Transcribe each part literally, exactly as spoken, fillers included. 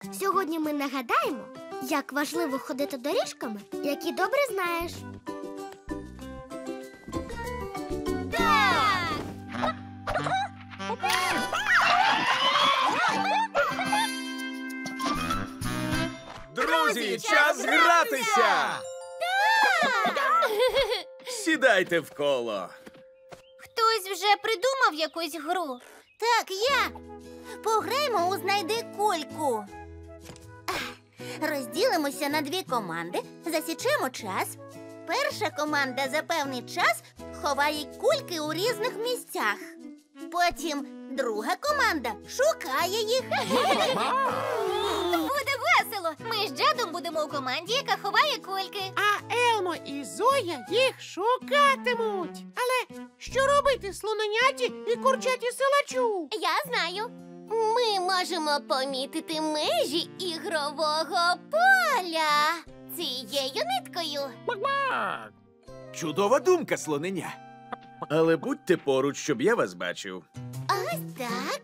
Сьогодні ми нагадаємо, як важливо ходити доріжками, які добре знаєш. Так! Друзі, час гратися! Сідайте в коло. Хтось вже придумав якусь гру? Так, я. Пограємо у «Знайди кульку». Розділимося на дві команди, засічемо час. Перша команда за певний час ховає кульки у різних місцях. Потім друга команда шукає їх. Буде весело! Ми з Джадом будемо у команді, яка ховає кульки. А Елмо і Зоя їх шукатимуть. Але що робити слоненяті і курчаті силачу? Я знаю. Ми можемо помітити межі ігрового поля цією ниткою. Чудова думка, слоненя. Але будьте поруч, щоб я вас бачив. Ось так.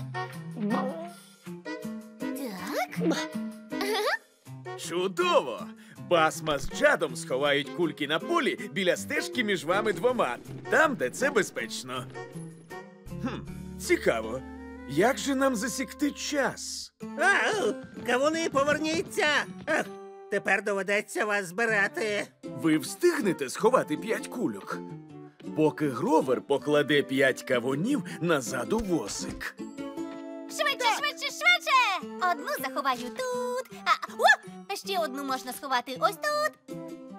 Так. Чудово! Басма з Джадом сховають кульки на полі біля стежки між вами двома. Там, де це безпечно. Хм, цікаво. Як же нам засікти час? А, кавуни, поверніться! Ех, тепер доведеться вас збирати. Ви встигнете сховати п'ять кульок, поки Гровер покладе п'ять кавунів назад у возик. Швидше, швидше, швидше! Одну заховаю тут. А, о! А ще одну можна сховати ось тут.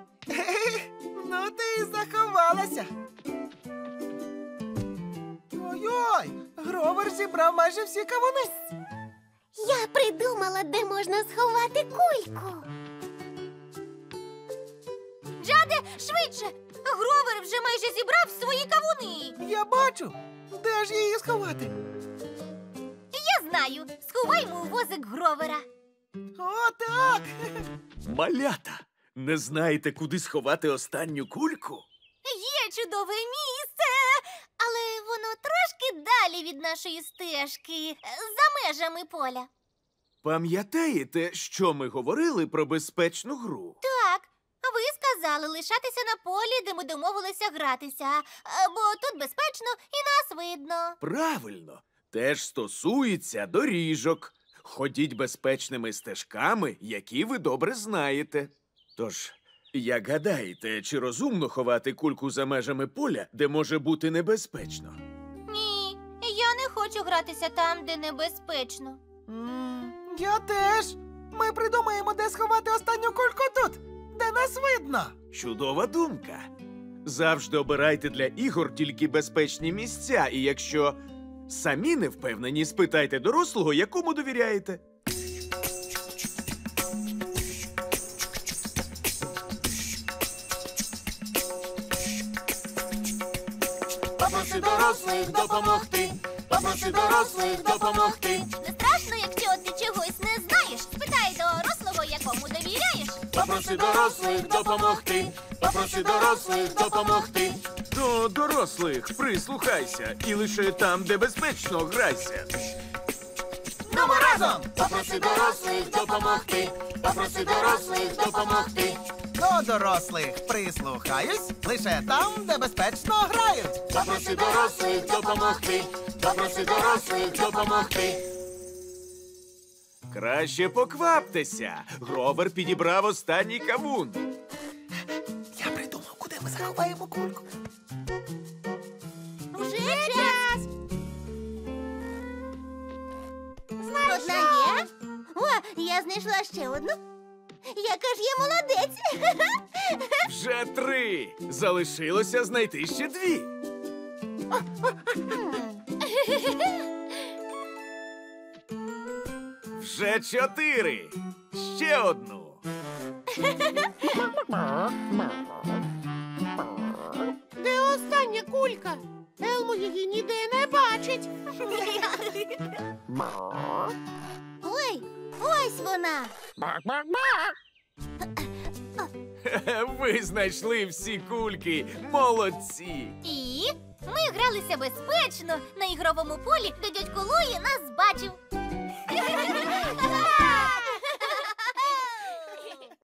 Ну ти і заховалася. Ой-ой, Гровер зібрав майже всі кавуни. Я придумала, де можна сховати кульку. Джаде, швидше! Гровер вже майже зібрав свої кавуни. Я бачу. Де ж її сховати? Я знаю. Сховаймо у возик Гровера. О, так! Малята, не знаєте, куди сховати останню кульку? Є чудове місце, але воно трошки далі від нашої стежки, за межами поля. Пам'ятаєте, що ми говорили про безпечну гру? Так, ви сказали лишатися на полі, де ми домовилися гратися, бо тут безпечно і нас видно. Правильно, теж стосується доріжок. Ходіть безпечними стежками, які ви добре знаєте. Тож, як гадаєте, чи розумно ховати кульку за межами поля, де може бути небезпечно? Ні, я не хочу гратися там, де небезпечно. М, Я теж. Ми придумаємо, де сховати останню кульку тут, де нас видно. Чудова думка. Завжди обирайте для ігор тільки безпечні місця, і якщо самі не впевнені, спитайте дорослого, якому довіряєте. Попроси дорослих допомогти, попроси дорослих допомогти. Не страшно, якщо ти чогось не знаєш, спитай дорослого, якому довіряєш. Попроси дорослих допомогти, попроси дорослих допомогти. До дорослих прислухайся і лише там, де безпечно, грайся. Ну ми разом! Попроси дорослих допомогти, попроси дорослих допомогти. До дорослих прислухаюсь, лише там, де безпечно грають. Попроси дорослих допомогти, попроси дорослих допомогти. Краще покваптеся. Гровер підібрав останній кавун. Я придумав, куди ми заховаємо кульку. Уже час. Одна є? О, я знайшла ще одну. Яка ж я молодець. Вже три. Залишилося знайти ще дві. Вже чотири. Ще одну. Де остання кулька? Елмо її ніде не бачить. Ой, ось вона. Ви знайшли всі кульки. Молодці. І ми гралися безпечно на ігровому полі, де дядько Луї